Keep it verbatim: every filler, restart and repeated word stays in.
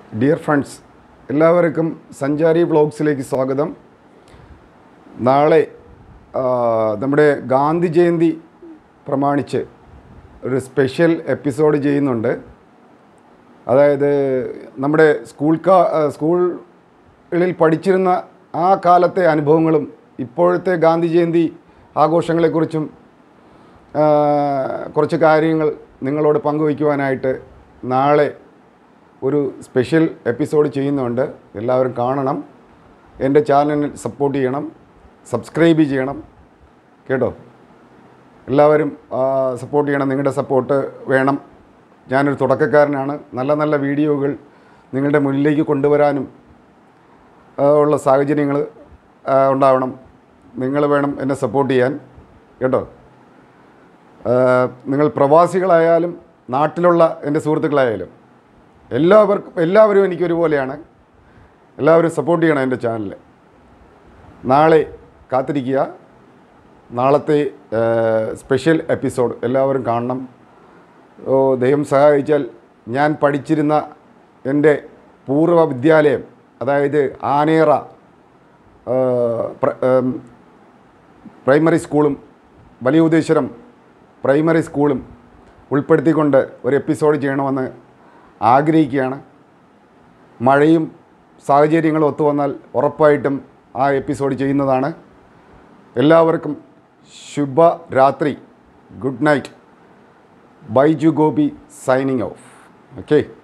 Dear friends, എല്ലാവർക്കും സഞ്ചാരി വ്ളോഗ്സിലേക്ക് സ്വാഗതം. നാളെ നമ്മുടെ ഗാന്ധി ജയന്തി പ്രമാണിച്ച് ഒരു സ്പെഷ്യൽ എപ്പിസോഡ് ചെയ്യുന്നുണ്ട്. അതായത് നമ്മുടെ സ്കൂൾ കാ സ്കൂളിൽ പഠിച്ചിരുന്ന ആ കാലത്തെ അനുഭവങ്ങളും ഇപ്പോഴത്തെ ഗാന്ധി ജയന്തി ആഘോഷങ്ങളെക്കുറിച്ചും കുറച്ച് കാര്യങ്ങൾ നിങ്ങളോട് പങ്കുവയ്ക്കുവാനായിട്ട് നാളെ ഒരു സ്പെഷ്യൽ എപ്പിസോഡ് ചെയ്യുന്നുണ്ട്. എല്ലാവരും കാണണം, എൻ്റെ ചാനലിൽ സപ്പോർട്ട് ചെയ്യണം, സബ്സ്ക്രൈബ് ചെയ്യണം കേട്ടോ. എല്ലാവരും സപ്പോർട്ട് ചെയ്യണം, നിങ്ങളുടെ സപ്പോർട്ട് വേണം. ഞാനൊരു തുടക്കക്കാരനാണ്. നല്ല നല്ല വീഡിയോകൾ നിങ്ങളുടെ മുന്നിലേക്ക് കൊണ്ടുവരാനും ഉള്ള സാഹചര്യങ്ങൾ ഉണ്ടാവണം. നിങ്ങൾ വേണം എന്നെ സപ്പോർട്ട് ചെയ്യാൻ കേട്ടോ. നിങ്ങൾ പ്രവാസികളായാലും നാട്ടിലുള്ള എൻ്റെ സുഹൃത്തുക്കളായാലും എല്ലാവർക്കും എല്ലാവരും എനിക്കൊരുപോലെയാണ്. എല്ലാവരും സപ്പോർട്ട് ചെയ്യണം എൻ്റെ ചാനൽ. നാളെ കാത്തിരിക്കുക, നാളത്തെ സ്പെഷ്യൽ എപ്പിസോഡ് എല്ലാവരും കാണണം. ഓ, ദൈവം സഹായിച്ചാൽ ഞാൻ പഠിച്ചിരുന്ന എൻ്റെ പൂർവ്വ വിദ്യാലയം, അതായത് ആനേറ പ്രൈമറി സ്കൂളും വലിയ ഉദ്ദേശരം പ്രൈമറി സ്കൂളും ഉൾപ്പെടുത്തിക്കൊണ്ട് ഒരു എപ്പിസോഡ് ചെയ്യണമെന്ന് ആഗ്രഹിക്കുകയാണ്. മഴയും സാഹചര്യങ്ങളും ഒത്തു വന്നാൽ ഉറപ്പായിട്ടും ആ എപ്പിസോഡ് ചെയ്യുന്നതാണ്. എല്ലാവർക്കും ശുഭരാത്രി. Good night. Baiju Gopi signing off. Okay.